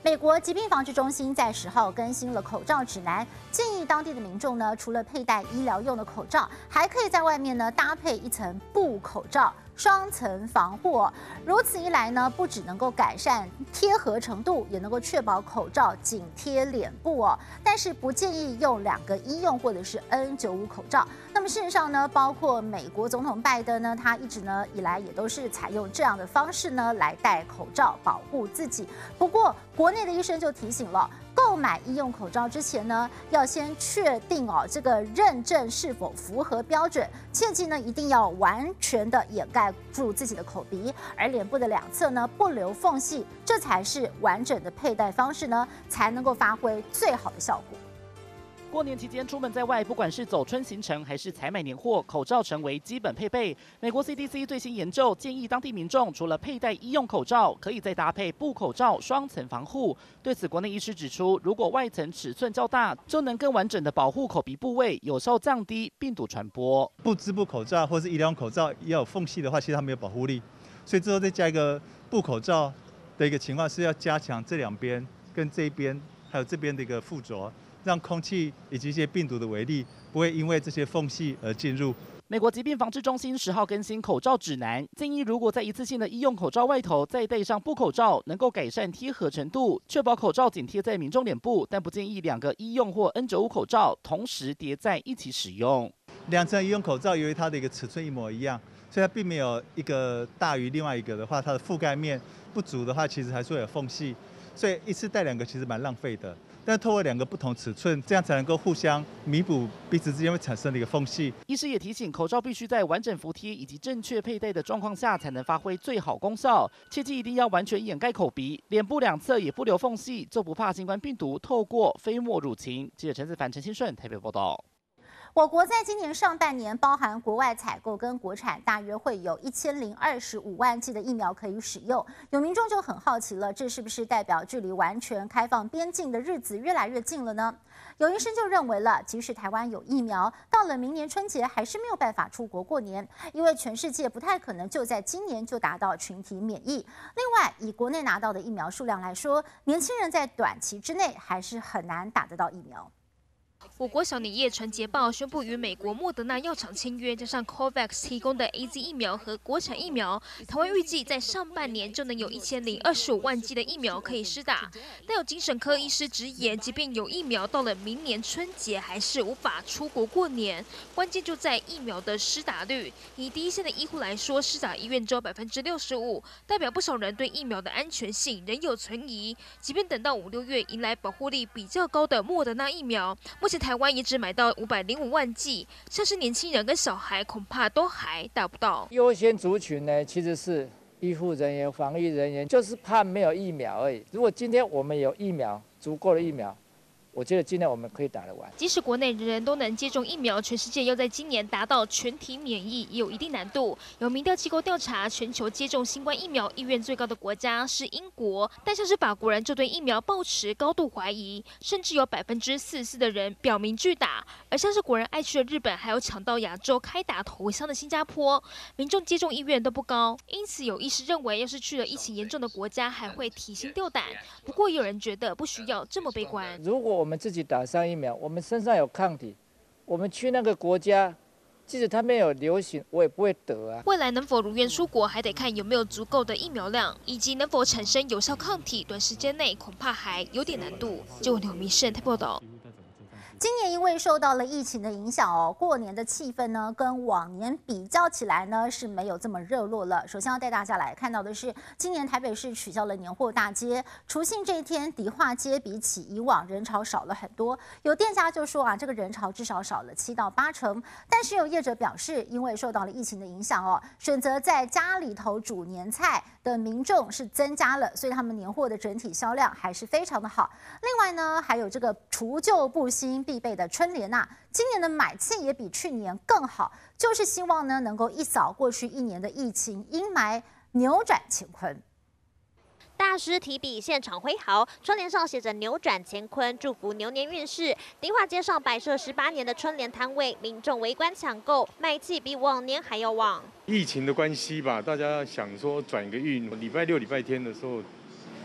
美国疾病防治中心在10号更新了口罩指南，建议当地的民众呢，除了佩戴医疗用的口罩，还可以在外面呢搭配一层布口罩。 双层防护哦，如此一来呢，不只能够改善贴合程度，也能够确保口罩紧贴脸部哦。但是不建议用2个医用或者是 N95口罩。那么事实上呢，包括美国总统拜登呢，他一直呢以来也都是采用这样的方式呢来戴口罩保护自己。不过国内的医生就提醒了。 购买医用口罩之前呢，要先确定哦，这个认证是否符合标准。切记呢，一定要完全的掩盖住自己的口鼻，而脸部的2侧呢不留缝隙，这才是完整的佩戴方式呢，才能够发挥最好的效果。 过年期间出门在外，不管是走春行程还是采买年货，口罩成为基本配备。美国 CDC 最新研究建议，当地民众除了佩戴医用口罩，可以再搭配布口罩，双层防护。对此，国内医师指出，如果外层尺寸较大，就能更完整的保护口鼻部位，有效降低病毒传播。 不织布口罩或是医疗口罩要有缝隙的话，其实它没有保护力，所以之后再加一个布口罩的一个情况是要加强这2边跟这一边还有这边的一个附着。 让空气以及一些病毒的微粒不会因为这些缝隙而进入。 美国疾病防治中心10号更新口罩指南，建议如果在一次性的医用口罩外头再戴上布口罩，能够改善贴合程度，确保口罩紧贴在民众脸部，但不建议2个医用或 N95口罩同时叠在一起使用。 2层医用口罩由于它的一个尺寸一模一样，所以它并没有一个大于另外一个的话，它的覆盖面不足的话，其实还是会有缝隙，所以一次戴2个其实蛮浪费的。 但透过2个不同尺寸，这样才能够互相弥补彼此之间会产生的一个缝隙。 医师也提醒，口罩必须在完整服帖以及正确佩戴的状况下，才能发挥最好功效。切记一定要完全掩盖口鼻，脸部2侧也不留缝隙，就不怕新冠病毒透过飞沫入侵。记者陈子凡、陈新顺台北报道。 我国在今年上半年，包含国外采购跟国产，大约会有1025万剂的疫苗可以使用。有民众就很好奇了，这是不是代表距离完全开放边境的日子越来越近了呢？有医生就认为了，即使台湾有疫苗，到了明年春节还是没有办法出国过年，因为全世界不太可能就在今年就达到群体免疫。另外，以国内拿到的疫苗数量来说，年轻人在短期之内还是很难打得到疫苗。 我国小年夜传捷报宣布与美国莫德纳药厂签约，加上 COVAX 提供的 AZ 疫苗和国产疫苗，台湾预计在上半年就能有1025万剂的疫苗可以施打。但有精神科医师直言，即便有疫苗，到了明年春节还是无法出国过年。关键就在疫苗的施打率。以第一线的医护来说，施打意愿只有65%，代表不少人对疫苗的安全性仍有存疑。即便等到5、6月迎来保护力比较高的莫德纳疫苗，目前台湾也只买到505万剂，像是年轻人跟小孩，恐怕都还打不到。 优先族群呢，其实是医护人员、防疫人员，就是怕没有疫苗而已。如果今天我们有疫苗，足够的疫苗，我觉得今年我们可以打得完。 即使国内人人都能接种疫苗，全世界要在今年达到全体免疫也有一定难度。有民调机构调查，全球接种新冠疫苗意愿最高的国家是英国，但像是法国人就对疫苗抱持高度怀疑，甚至有44%的人表明拒打。而像是国人爱去的日本，还有抢到亚洲开打头香的新加坡，民众接种意愿都不高。因此有医师认为，要是去了疫情严重的国家，还会提心吊胆。不过也有人觉得不需要这么悲观。 如果我们自己打上疫苗，我们身上有抗体，我们去那个国家，即使他没有流行，我也不会得啊。 未来能否如愿出国，还得看有没有足够的疫苗量，以及能否产生有效抗体，短时间内恐怕还有点难度。就刘明胜台报道。 今年因为受到了疫情的影响哦，过年的气氛呢跟往年比较起来呢是没有这么热络了。首先要带大家来看到的是，今年台北市取消了年货大街，除夕这一天迪化街比起以往人潮少了很多。有店家就说啊，这个人潮至少少了7到8成。但是有业者表示，因为受到了疫情的影响哦，选择在家里头煮年菜的民众是增加了，所以他们年货的整体销量还是非常的好。另外呢，还有这个除旧布新必备的春联啊，今年的买气也比去年更好，就是希望呢能够一扫过去1年的疫情阴霾，扭转乾坤。 大师提笔现场挥毫，春联上写着“扭转乾坤，祝福牛年运势”。迪化街上摆设18年的春联摊位，民众围观抢购，卖气比往年还要旺。 疫情的关系吧，大家想说转个运，礼拜六、礼拜天的时候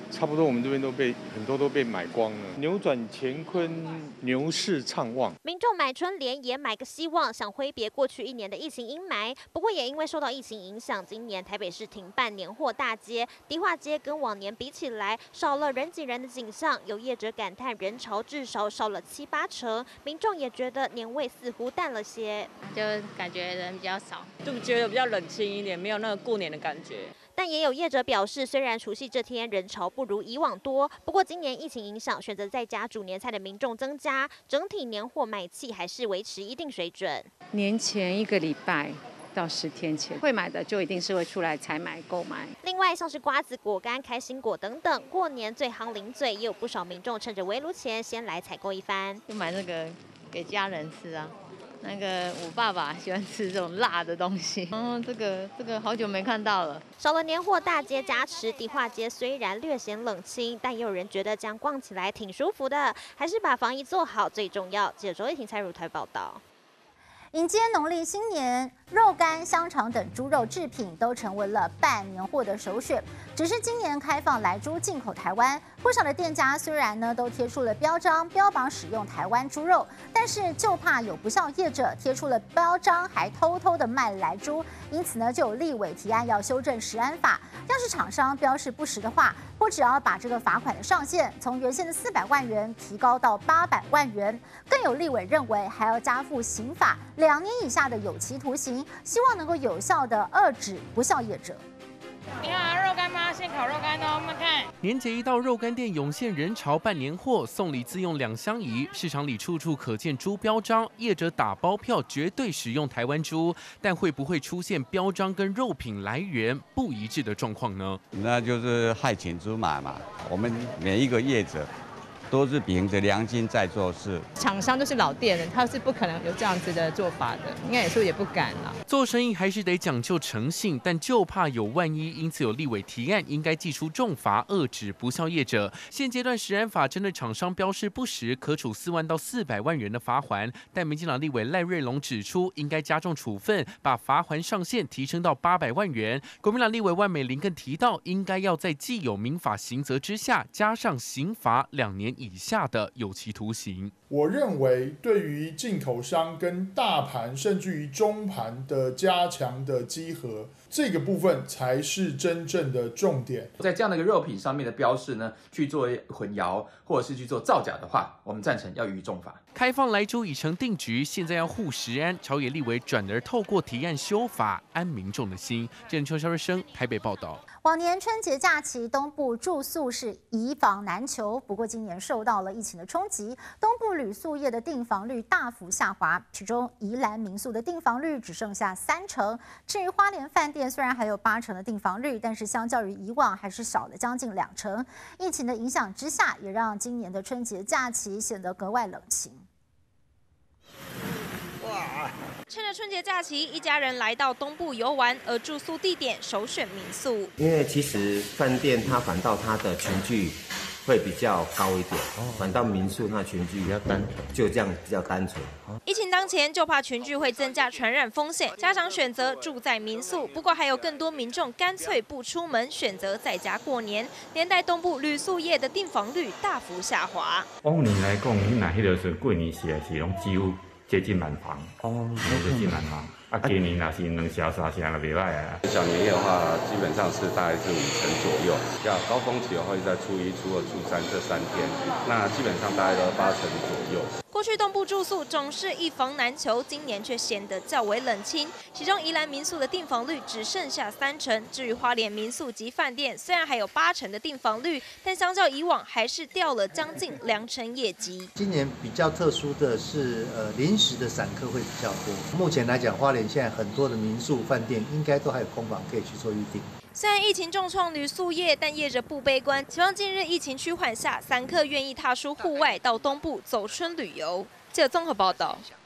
差不多我们这边很多都被买光了。扭转乾坤，牛市畅旺。 民众买春联也买个希望，想挥别过去1年的疫情阴霾。不过也因为受到疫情影响，今年台北市停办年货大街，迪化街跟往年比起来少了人挤人的景象。有业者感叹人潮至少少了7、8成，民众也觉得年味似乎淡了些， 就感觉人比较少， 就觉得比较冷清一点，没有那个过年的感觉。 但也有业者表示，虽然除夕这天人潮不如以往多，不过今年疫情影响，选择在家煮年菜的民众增加，整体年货买气还是维持一定水准。 年前1个礼拜到10天前会买的，就一定是会出来采买购买。 另外，像是瓜子、果干、开心果等等，过年最夯零嘴，也有不少民众趁着围炉前先来采购一番， 就买那个给家人吃啊。那个我爸爸喜欢吃这种辣的东西，这个好久没看到了。 少了年货大街加持，迪化街虽然略显冷清，但也有人觉得这样逛起来挺舒服的，还是把防疫做好最重要。记者周一婷、蔡如台报道。 迎接农历新年，肉干、香肠等猪肉制品都成为了办年货的首选。只是今年开放来猪进口台湾，不少的店家虽然呢都贴出了标章，标榜使用台湾猪肉，但是就怕有不肖业者贴出了标章，还偷偷的卖来猪。因此呢，就有立委提案要修正食安法，要是厂商标示不实的话，不只要把这个罚款的上限从原先的400万元提高到800万元，更有立委认为还要加附刑法2年以下的有期徒刑，希望能够有效的遏止不肖业者。 你好，肉干吗？现烤肉干哦，我们看。 年节一到，肉干店涌现人潮办年货，送礼自用2相宜，市场里处处可见猪标章，业者打包票绝对使用台湾猪，但会不会出现标章跟肉品来源不一致的状况呢？ 那就是害群之马嘛。我们每一个业者都是凭着良心在做事。 厂商就是老店人，他是不可能有这样子的做法的，应该也不敢啦。 做生意还是得讲究诚信，但就怕有万一，因此有立委提案应该祭出重罚，遏止不肖业者。现阶段食安法针对厂商标示不实，可处4万到400万元的罚锾。但民进党立委赖瑞隆指出，应该加重处分，把罚锾上限提升到800万元。国民党立委万美玲更提到，应该要在既有民法刑责之下，加上刑罚2年以下的有期徒刑。 我认为对于进口商跟大盘甚至于中盘的加强的稽核，这个部分才是真正的重点。 在这样的一个肉品上面的标示呢，去做混淆或者是去做造假的话，我们赞成要予以重罚。 开放来猪已成定局，现在要护食安，朝野立委转而透过提案修法，安民众的心。记者邱肖瑞生台北报道。 往年春节假期，东部住宿是以房难求，不过今年受到了疫情的冲击，东部旅宿业的订房率大幅下滑，其中宜兰民宿的订房率只剩下3成。至于花莲饭店，虽然还有8成的订房率，但是相较于以往还是少了将近2成。疫情的影响之下，也让今年的春节假期显得格外冷清。 趁着春节假期，一家人来到东部游玩，而住宿地点首选民宿。 因为其实饭店它反倒它的群聚会比较高一点，反倒民宿它群聚比较单，就这样比较单纯。 疫情当前，就怕群聚会增加传染风险，家长选择住在民宿。不过还有更多民众干脆不出门，选择在家过年，连带东部旅宿业的订房率大幅下滑。 往年来讲，你那迄个时过年时拢几乎接近满房，接近满房。今年那是2成3成就袂歹啊。 小年夜的话，基本上是大概是5成左右。要高峰期的话，就在初1、初2、初3这3天，那基本上大概都8成左右。 过去东部住宿总是一房难求，今年却显得较为冷清。其中宜兰民宿的订房率只剩下3成，至于花莲民宿及饭店，虽然还有8成的订房率，但相较以往还是掉了将近2成业绩。 今年比较特殊的是，临时的散客会比较多。目前来讲，花莲现在很多的民宿、饭店应该都还有空房可以去做预订。 虽然疫情重创旅宿业，但业者不悲观，期望近日疫情趋缓下，散客愿意踏出户外到东部走春旅游。记者综合报道。